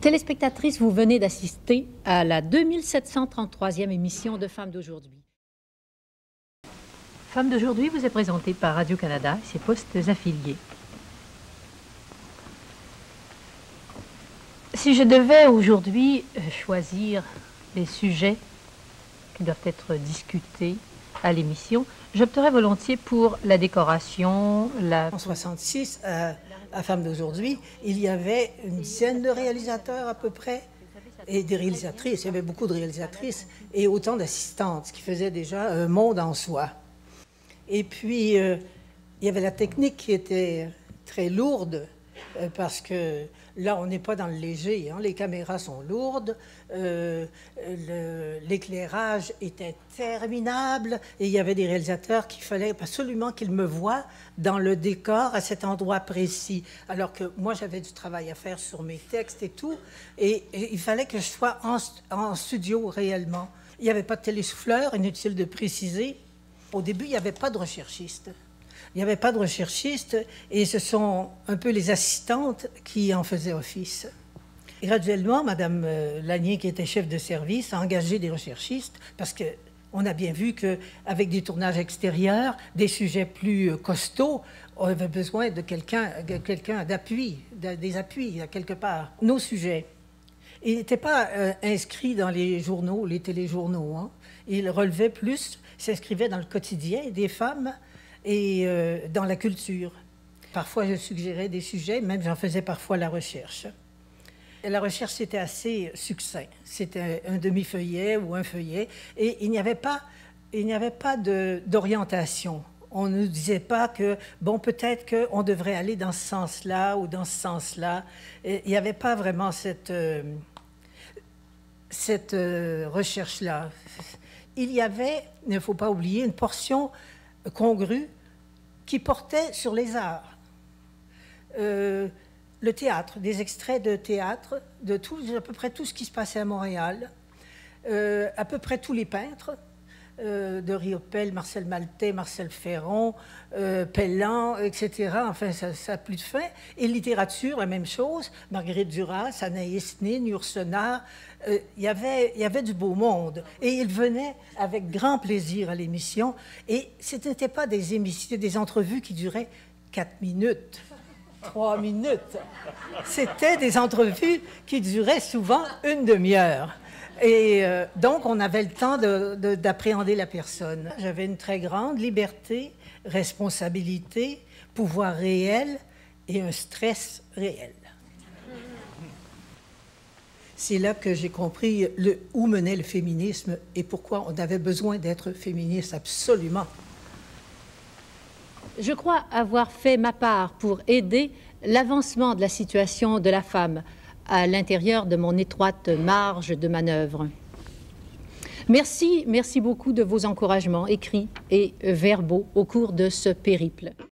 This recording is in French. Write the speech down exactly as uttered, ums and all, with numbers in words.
Téléspectatrices, vous venez d'assister à la deux mille sept cent trente-troisième émission de Femmes d'aujourd'hui. Femmes d'aujourd'hui vous est présentée par Radio-Canada et ses postes affiliés. Si je devais aujourd'hui choisir les sujets qui doivent être discutés à l'émission, j'opterais volontiers pour la décoration, la... En soixante-six, à, à Femmes d'aujourd'hui, il y avait une dizaine de réalisateurs à peu près, et des réalisatrices, il y avait beaucoup de réalisatrices, et autant d'assistantes, ce qui faisait déjà un monde en soi. Et puis, euh, il y avait la technique qui était très lourde, euh, parce que là, on n'est pas dans le léger, hein. Les caméras sont lourdes, euh, l'éclairage est interminable, et il y avait des réalisateurs qu'il fallait absolument qu'ils me voient dans le décor à cet endroit précis, alors que moi, j'avais du travail à faire sur mes textes et tout, et, et il fallait que je sois en, en studio réellement. Il n'y avait pas de télésouffleur, inutile de préciser. Au début, il n'y avait pas de recherchistes. Il n'y avait pas de recherchistes et ce sont un peu les assistantes qui en faisaient office. Et graduellement, Mme Lanier, qui était chef de service, a engagé des recherchistes parce qu'on a bien vu qu'avec des tournages extérieurs, des sujets plus costauds, on avait besoin de quelqu'un quelqu'un d'appui, des appuis, quelque part. Nos sujets, ils n'étaient pas euh, inscrits dans les journaux, les téléjournaux. Hein. Ils relevaient plus, s'inscrivaient dans le quotidien des femmes et euh, dans la culture. Parfois, je suggérais des sujets, même j'en faisais parfois la recherche. Et la recherche, c'était assez succinct. C'était un demi-feuillet ou un feuillet. Et il n'y avait pas, il n'y avait pas d'orientation. On ne nous disait pas que, bon, peut-être qu'on devrait aller dans ce sens-là ou dans ce sens-là. Il n'y avait pas vraiment cette, euh, cette euh, recherche-là. Il y avait, il ne faut pas oublier, une portion congrue qui portait sur les arts. Euh, le théâtre, des extraits de théâtre, de tout, à peu près tout ce qui se passait à Montréal, euh, à peu près tous les peintres, euh, de Riopelle, Marcel Maltais, Marcel Ferron, euh, Pellan, et cetera. Enfin, ça n'a plus de fin. Et littérature, la même chose. Marguerite Duras, Anaïs Nin, Yourcenar. Euh, y avait, il y avait du beau monde. Et ils venaient avec grand plaisir à l'émission. Et ce n'étaient pas des émissions, des entrevues qui duraient quatre minutes, trois minutes. C'était des entrevues qui duraient souvent une demi-heure. Et euh, donc, on avait le temps d'appréhender la personne. J'avais une très grande liberté, responsabilité, pouvoir réel et un stress réel. C'est là que j'ai compris le, où menait le féminisme et pourquoi on avait besoin d'être féministe absolument. Je crois avoir fait ma part pour aider l'avancement de la situation de la femme à l'intérieur de mon étroite marge de manœuvre. Merci, merci beaucoup de vos encouragements écrits et verbaux au cours de ce périple.